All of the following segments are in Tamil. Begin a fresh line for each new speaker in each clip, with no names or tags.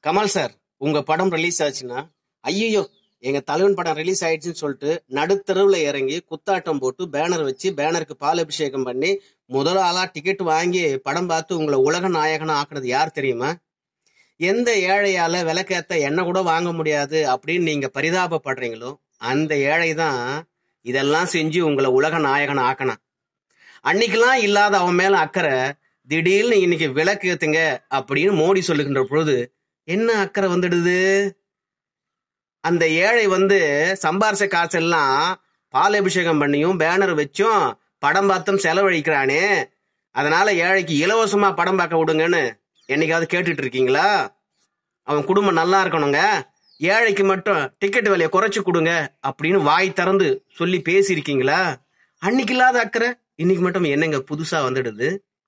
கமல் சார், உங்க படம் ரிலீஸ் ஆச்சுன்னா, ஐயோ எங்க தலைவன் படம் ரிலீஸ் ஆயிடுச்சுன்னு சொல்லிட்டு நடுத்தருவுல இறங்கி குத்தாட்டம் போட்டு பேனர் வச்சு பேனருக்கு பால் அபிஷேகம் பண்ணி முதல் ஆளா டிக்கெட் வாங்கி படம் பார்த்து உங்களை உலக நாயகனா ஆக்குனது யார் தெரியுமா? எந்த ஏழையால விளக்கேத்த எண்ணெய் கூட வாங்க முடியாது அப்படின்னு நீங்க பரிதாபப்படுறீங்களோ அந்த ஏழை தான் இதெல்லாம் செஞ்சு உங்களை உலக நாயகன் ஆக்கணும். அன்னைக்கெல்லாம் இல்லாத அவன் மேல அக்கறை திடீர்னு இன்னைக்கு விளக்கு ஏத்துங்க அப்படின்னு மோடி சொல்லுகின்ற பொழுது என்ன அக்கறை வந்துடுது? அந்த ஏழை சம்பாரிச்ச காசெல்லாம் பால் அபிஷேகம் பண்ணியும் பேனர் வச்சும் படம் பார்த்தும் செலவழிக்கிறானே, அதனால ஏழைக்கு இலவசமா படம் பார்க்க விடுங்கன்னு என்னைக்காவது கேட்டுட்டு இருக்கீங்களா? அவன் குடும்பம் நல்லா இருக்கணுங்க, ஏழைக்கு மட்டும் டிக்கெட் விலையை குறைச்சு கொடுங்க அப்படின்னு வாய் திறந்து சொல்லி பேசியிருக்கீங்களா? அன்னைக்கு இல்லாத அக்கறை இன்னைக்கு மட்டும் என்னங்க புதுசா வந்துடுது?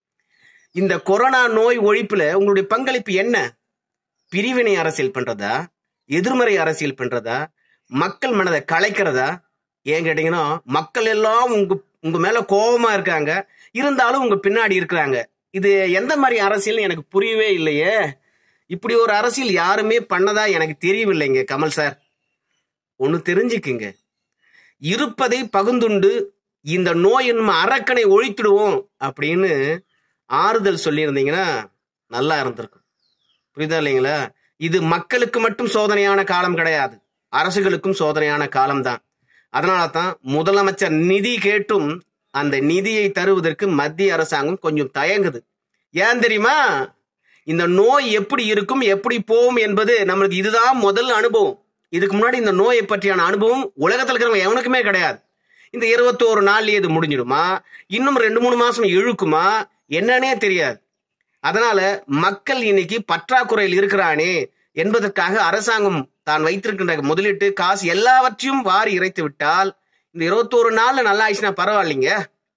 இந்த கொரோனா நோய் ஒழிப்புல உங்களுடைய பங்களிப்பு என்ன? பிரிவினை அரசியல் பண்றதா, எதிர்மறை அரசியல் பண்றதா, மக்கள் மனதை கலைக்கிறதா? ஏன் கேட்டீங்கன்னா, மக்கள் எல்லாம் உங்க மேல கோபமா இருக்காங்க, இருந்தாலும் உங்க பின்னாடி இருக்கிறாங்க. இது எந்த மாதிரி அரசியல் எனக்கு புரியவே இல்லையே. இப்படி ஒரு அரசியல் யாருமே பண்ணதா எனக்கு தெரியவில்லைங்க. கமல் சார், ஒண்ணு தெரிஞ்சுக்குங்க, இருப்பதை பகுந்துண்டு இந்த நோய் என்னும் அரக்கனை ஒழித்துடுவோம் அப்படின்னு ஆறுதல் சொல்லியிருந்தீங்கன்னா நல்லா இருந்திருக்கும். புரியுதா இல்லைங்களா? இது மக்களுக்கு மட்டும் சோதனையான காலம் கிடையாது, அரசுகளுக்கும் சோதனையான காலம்தான். அதனால தான் முதலமைச்சர் நிதி கேட்டும் அந்த நிதியை தருவதற்கு மத்திய அரசாங்கம் கொஞ்சம் தயங்குது. ஏன் தெரியுமா? இந்த நோய் எப்படி இருக்கும், எப்படி போகும் என்பது நம்மளுக்கு இதுதான் முதல் அனுபவம். இதுக்கு முன்னாடி இந்த நோயை பற்றியான அனுபவம் உலகத்தில் இருக்கிறவங்க எவனுக்குமே கிடையாது. இந்த 21 நாள்லயே இது முடிஞ்சிடுமா, இன்னும் 2-3 மாசம் இழுக்குமா என்னன்னே தெரியாது. அதனால மக்கள் இன்னைக்கு பற்றாக்குறையில் இருக்கிறானே என்பதற்காக அரசாங்கம் தான் வைத்திருக்கின்ற முதலீட்டு காசு எல்லாவற்றையும் வாரி இறைத்து விட்டால் இந்த 21 நாள்ல நல்லா ஆயிடுச்சுன்னா பரவாயில்லைங்க.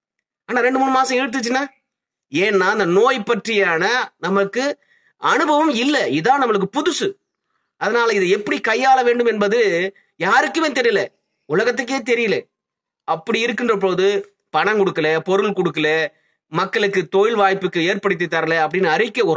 ஆனா 2-3 மாசம் இழுத்துச்சுன்னா, ஏன்னா அந்த நோய் பற்றியான நமக்கு அனுபவம் இல்லை, இதான் நம்மளுக்கு புதுசு. அதனால இதை எப்படி கையாள வேண்டும் என்பது யாருக்குமே தெரியல, உலகத்துக்கே தெரியல. அப்படி இருக்கின்ற போது பணம் கொடுக்கல, பொருள் கொடுக்கல, மக்களுக்கு தொழில் வாய்ப்புக்கு ஏற்படுத்தி தரல அப்படின்னு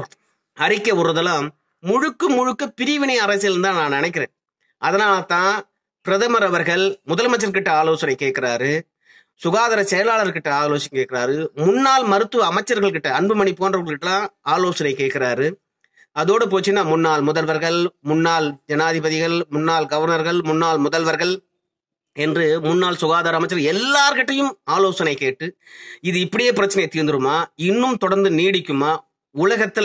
அறிக்கை விடுறதெல்லாம் முழுக்க முழுக்க பிரிவினை அரசியல் தான் நான் நினைக்கிறேன். அதனால தான் பிரதமர் அவர்கள் முதலமைச்சர் கிட்ட ஆலோசனை கேட்கிறாரு, சுகாதார செயலாளர் கிட்ட ஆலோசனை கேட்கிறாரு, முன்னாள் மருத்துவ அவர்கள் கிட்ட அன்புமணி போன்றவர்கிட்ட ஆலோசனை கேட்கிறாரு. அதோடு போச்சுன்னா முன்னாள் முதல்வர்கள், முன்னாள் ஜனாதிபதிகள், முன்னாள் கவர்னர்கள், முன்னாள் முதல்வர்கள் என்று முன்னாள் சுகாதார அமைச்சர் எல்லார்கிட்டையும் ஆலோசனை கேட்டு இது இப்படியே பிரச்சனை தீர்ந்துருமா, இன்னும் தொடர்ந்து நீடிக்குமா, உலகத்துல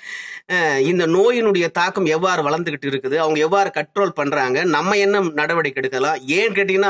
இந்த நோயினுடைய தாக்கம் எவ்வாறு வளர்ந்துகிட்டு இருக்குது, அவங்க எவ்வாறு கண்ட்ரோல் பண்றாங்க, நம்ம என்ன நடவடிக்கை எடுக்கலாம்? ஏன் கேட்டீங்கன்னா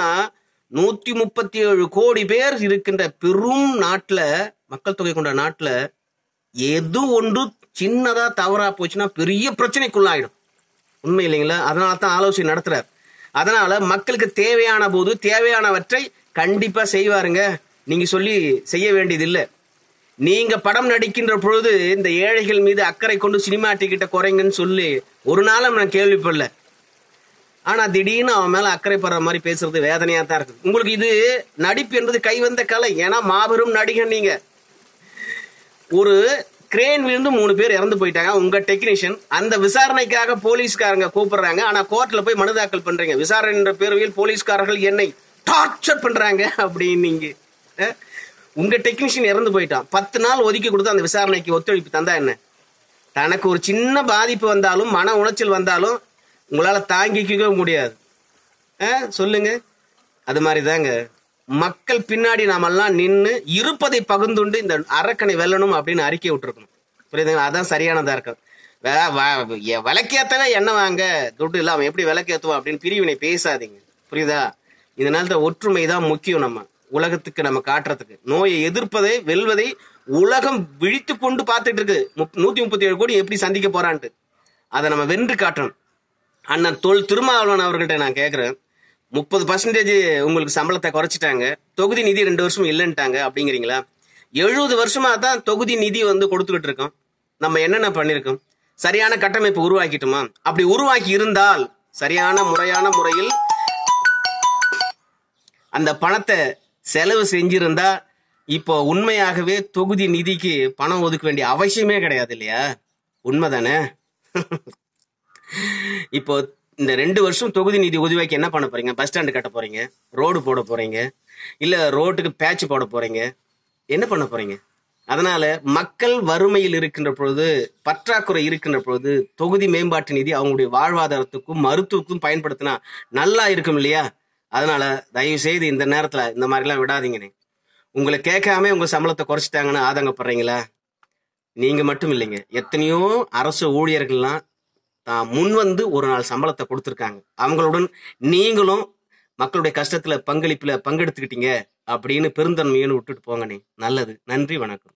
137 கோடி பேர் இருக்கின்ற பெரும் நாட்டுல, மக்கள் தொகை கொண்ட நாட்டுல எது ஒன்று சின்னதா தவறா போச்சுன்னா பெரிய பிரச்சனைக்குள்ளாயிடும். உண்மை இல்லைங்களா? அதனால தான் ஆலோசனை நடத்துறாரு. அதனால மக்களுக்கு தேவையான போது தேவையானவற்றை கண்டிப்பா செய்வாருங்க. நீங்க சொல்லி செய்ய வேண்டியது இல்லை. நீங்க படம் நடிக்கின்ற பொழுது இந்த ஏழைகள் மீது அக்கறை கொண்டு சினிமா டிக்கெட்டை குறைங்கன்னு சொல்லி ஒரு நாளும் நான் கேள்விப்படல. ஆனா திடீர்னு அவன் மேல அக்கறை படுற மாதிரி பேசுறது வேதனையா தான் இருக்கு. உங்களுக்கு இது நடிப்பு என்பது கைவந்த கலை. ஏன்னா மாபெரும் நடிகன் நீங்க. ஒரு கிரேன் விழுந்து 3 பேர் இறந்து போயிட்டாங்க, உங்க டெக்னீஷியன். அந்த விசாரணைக்காக போலீஸ்காரங்க கூப்பிடுறாங்க, ஆனா கோர்ட்ல போய் மனு தாக்கல் பண்றீங்க. விசாரணை என்ற பேரில் போலீஸ்காரர்கள் என்னை டார்ச்சர் பண்றாங்க அப்படின்னு. நீங்க உங்க டெக்னீஷியன் இறந்து போயிட்டான், 10 நாள் ஒதுக்கி கொடுத்து அந்த விசாரணைக்கு ஒத்துழைப்பு தந்தா என்ன? தனக்கு ஒரு சின்ன பாதிப்பு வந்தாலும், மன உளைச்சல் வந்தாலும் உங்களால தாங்கிக்கவே முடியாது. சொல்லுங்க. அது மாதிரிதாங்க மக்கள் பின்னாடி நாமெல்லாம் நின்று இருப்பதை பகிர்ந்துண்டு இந்த அரக்கனை வெல்லணும் அப்படின்னு அறிக்கை விட்டுருக்கணும். புரியுதுங்களா? அதான் சரியானதா இருக்கும். விளக்கேத்தவே என்ன வாங்க துட்டு இல்லாம எப்படி விளக்கேத்துவோம் அப்படின்னு பிரிவினை பேசாதீங்க. புரியுதா? இதனால ஒற்றுமை தான் முக்கியம். நம்ம உலகத்துக்கு நம்ம காட்டுறதுக்கு நோயை எதிர்ப்பதை வெல்வதை உலகம் விழித்து கொண்டு பார்த்துட்டு இருக்கு. 137 கோடி எப்படி சந்திக்க போறான்ட்டு அதை நம்ம வென்று காட்டணும். அண்ணன் திருமாவளவன் அவர்கள்ட்ட நான் கேட்கிறேன், 30% உங்களுக்கு சம்பளத்தை குறைச்சிட்டாங்க, தொகுதி நிதி 2 வருஷம் இல்லைன்ட்டாங்க அப்படிங்கிறீங்களா? 70 வருஷமா தான் தொகுதி நிதி கொடுத்துக்கிட்டு இருக்கோம். நம்ம என்னென்ன பண்ணிருக்கோம்? சரியான கட்டமைப்பு உருவாக்கிட்டோமா? அப்படி உருவாக்கி இருந்தால் சரியான முறையான முறையில் அந்த பணத்தை செலவு செஞ்சிருந்தா இப்போ உண்மையாகவே தொகுதி நிதிக்கு பணம் ஒதுக்க வேண்டிய அவசியமே கிடையாது இல்லையா? உண்மைதானே? இப்போ இந்த 2 வருஷம் தொகுதி நிதி ஒதுவாக்கி என்ன பண்ண போறீங்க? பஸ் ஸ்டாண்டு கட்ட போறீங்க, ரோடு போட போறீங்க, இல்ல ரோட்டுக்கு பேட்ச் போட போறீங்க, என்ன பண்ண போறீங்க? அதனால மக்கள் வறுமையில் இருக்கின்ற பொழுது, பற்றாக்குறை இருக்கின்ற பொழுது தொகுதி மேம்பாட்டு நிதி அவங்களுடைய வாழ்வாதாரத்துக்கும் மருத்துவத்துக்கும் பயன்படுத்தினா நல்லா இருக்கும் இல்லையா? அதனால தயவு செய்து இந்த நேரத்துல இந்த மாதிரி எல்லாம் விடாதீங்கண்ணே. உங்களை கேட்காம உங்க சம்பளத்தை குறைச்சிட்டாங்கன்னு ஆதங்கப்படுறீங்களா? நீங்க மட்டும் இல்லைங்க, எத்தனையோ அரசு ஊழியர்கள்லாம் முன் வந்து ஒரு நாள் சம்பளத்தை கொடுத்துருக்காங்க. அவங்களுடன் நீங்களும் மக்களுடைய கஷ்டத்துல பங்களிப்புல பங்கெடுத்துக்கிட்டீங்க அப்படின்னு பெருந்தன்மையோன்னு விட்டுட்டு போங்கண்ணே. நல்லது. நன்றி, வணக்கம்.